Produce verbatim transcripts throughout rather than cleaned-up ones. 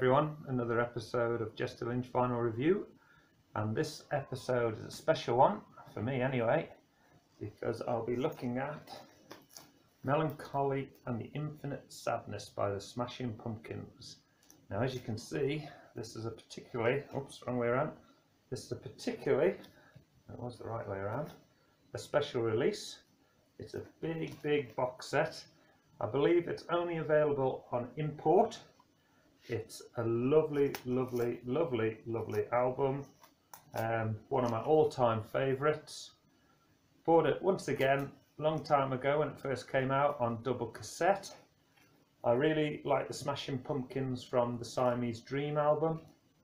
everyone, another episode of Just a Lynch Vinyl Review, and this episode is a special one, for me anyway, because I'll be looking at Mellon Collie and the Infinite Sadness by the Smashing Pumpkins. Now as you can see, this is a particularly, oops, wrong way around, this is a particularly, it was the right way around, a special release. It's a big, big box set. I believe it's only available on import. It's a lovely, lovely, lovely, lovely album. Um, one of my all-time favourites. Bought it once again a long time ago when it first came out on double cassette. I really like the Smashing Pumpkins from the Siamese Dream album,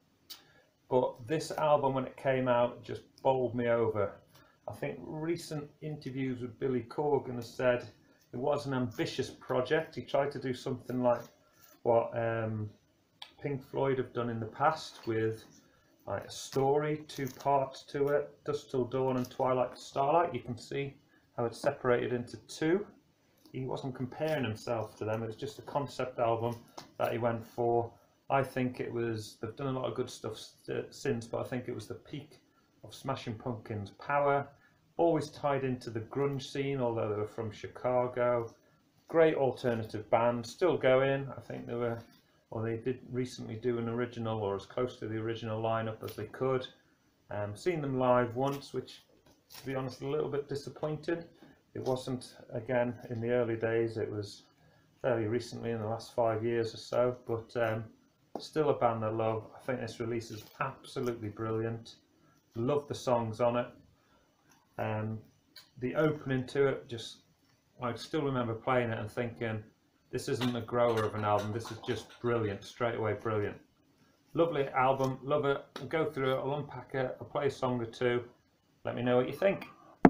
but this album when it came out just bowled me over. I think recent interviews with Billy Corgan have said it was an ambitious project. He tried to do something like what um, Pink Floyd have done in the past, with like a story, two parts to it, Dusk Till Dawn and Twilight to Starlight. You can see how it's separated into two. He wasn't comparing himself to them, it was just a concept album that he went for. I think it was, they've done a lot of good stuff since, but I think it was the peak of Smashing Pumpkins' power. Always tied into the grunge scene, although they were from Chicago. Great alternative band, still going. I think they were, or they did recently do an original, or as close to the original lineup as they could. Um, seen them live once, which, to be honest, a little bit disappointing. It wasn't, again, in the early days. It was fairly recently, in the last five years or so. But um, still a band I love. I think this release is absolutely brilliant. Love the songs on it. Um, the opening to it, just, I still remember playing it and thinking, this isn't a grower of an album, this is just brilliant, straight away brilliant. Lovely album, love it. I'll go through it, I'll unpack it, I'll play a song or two, let me know what you think.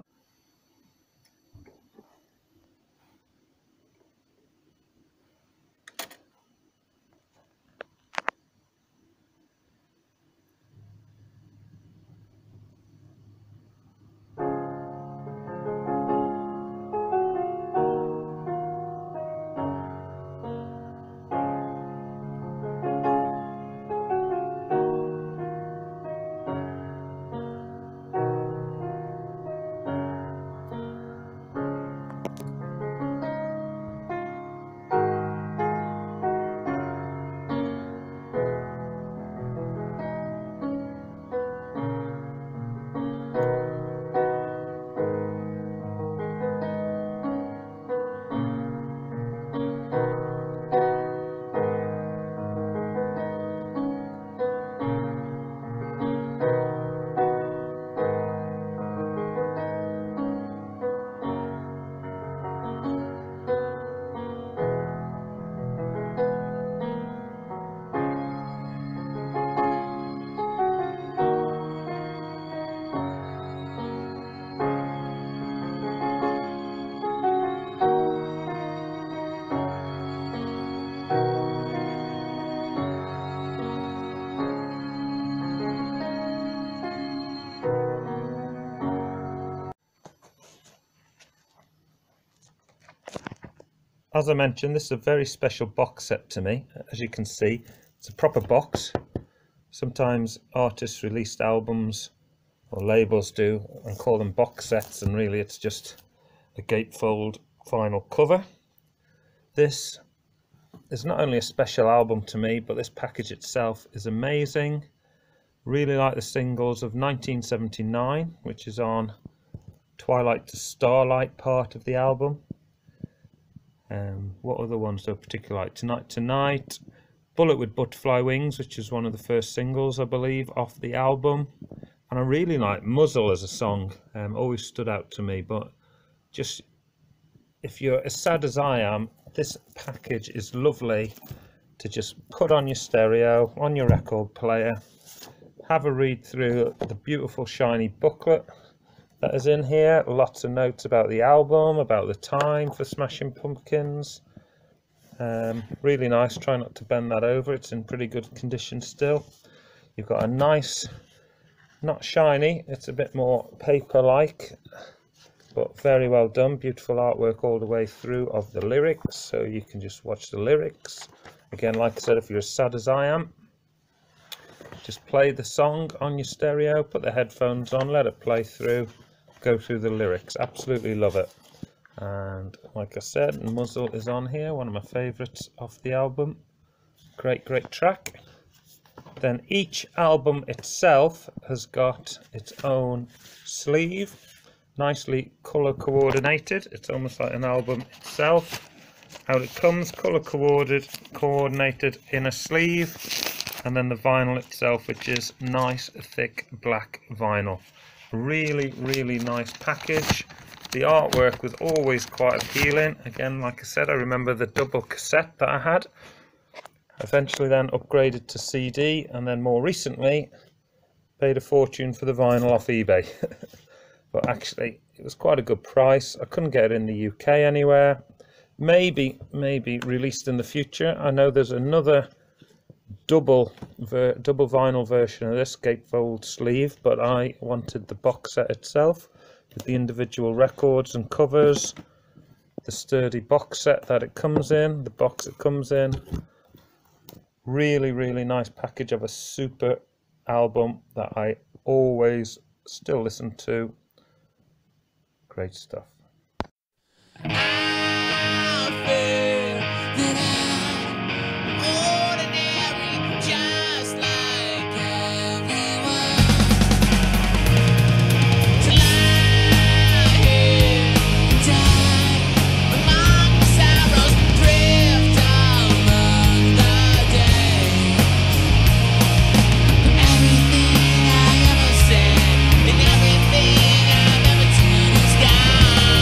As I mentioned, this is a very special box set to me. As you can see, it's a proper box. Sometimes artists release albums, or labels do, and call them box sets, and really it's just a gatefold final cover. This is not only a special album to me, but this package itself is amazing. Really like the singles of nineteen seventy-nine, which is on Twilight to Starlight part of the album. Um, what other ones do I particularly like? Tonight Tonight, Bullet with Butterfly Wings, which is one of the first singles I believe off the album, and I really like Muzzle as a song. Um, always stood out to me. But just, if you're as sad as I am, this package is lovely to just put on your stereo, on your record player, have a read through the beautiful shiny booklet that is in here. Lots of notes about the album, about the time for Smashing Pumpkins. Um, really nice. Try not to bend that over, it's in pretty good condition still. You've got a nice, not shiny, it's a bit more paper-like, but very well done. Beautiful artwork all the way through of the lyrics, so you can just watch the lyrics. Again, like I said, if you're as sad as I am. just play the song on your stereo, put the headphones on, let it play through, go through the lyrics. Absolutely love it. And like I said, Muzzle is on here, one of my favourites off the album. Great, great track. Then each album itself has got its own sleeve, nicely colour coordinated. It's almost like an album itself. Out it comes, colour coordinated, coordinated in a sleeve, and then the vinyl itself, which is nice, thick black vinyl. Really, really nice package. The artwork was always quite appealing. Again, like I said, I remember the double cassette that I had. Eventually then upgraded to C D, and then more recently paid a fortune for the vinyl off eBay. But actually it was quite a good price. I couldn't get it in the U K anywhere. Maybe maybe released in the future. I know there's another double ver double vinyl version of this gatefold sleeve, but I wanted the box set itself with the individual records and covers, the sturdy box set that it comes in, the box it comes in. Really, really nice package of a super album that I always still listen to. Great stuff. Everything I've ever said and everything I've ever done is gone.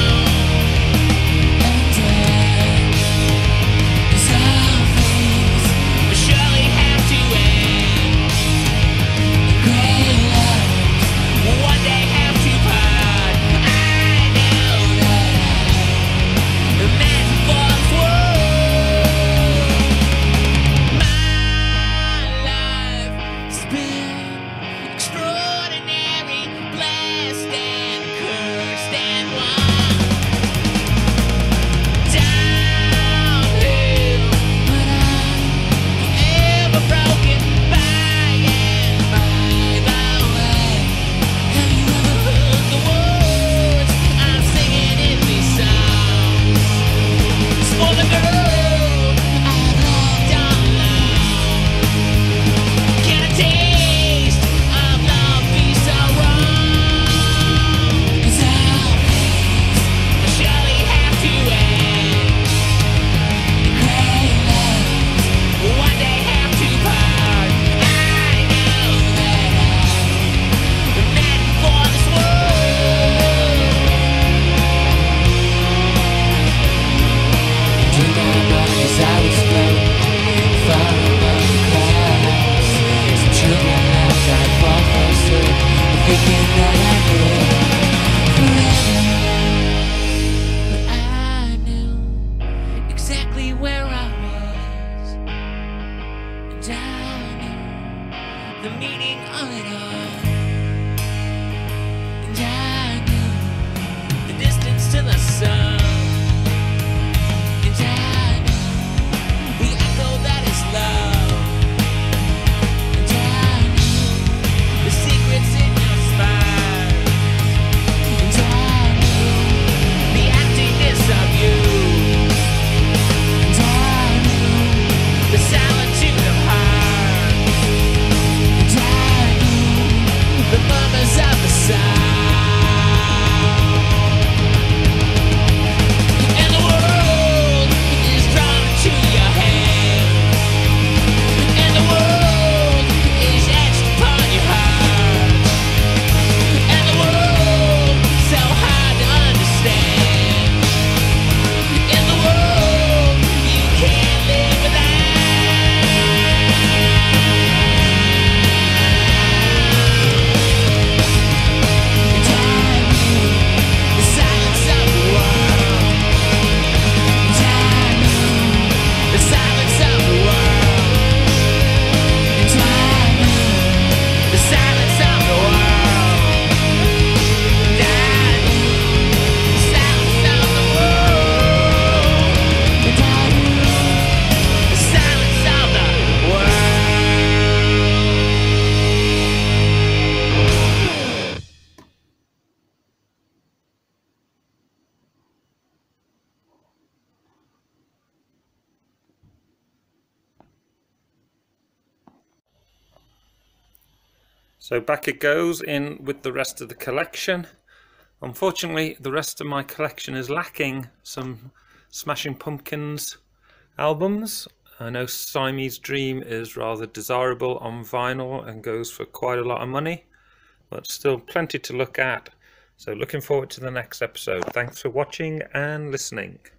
So back it goes in with the rest of the collection. Unfortunately, the rest of my collection is lacking some Smashing Pumpkins albums. I know Siamese Dream is rather desirable on vinyl and goes for quite a lot of money, but still plenty to look at. So looking forward to the next episode. Thanks for watching and listening.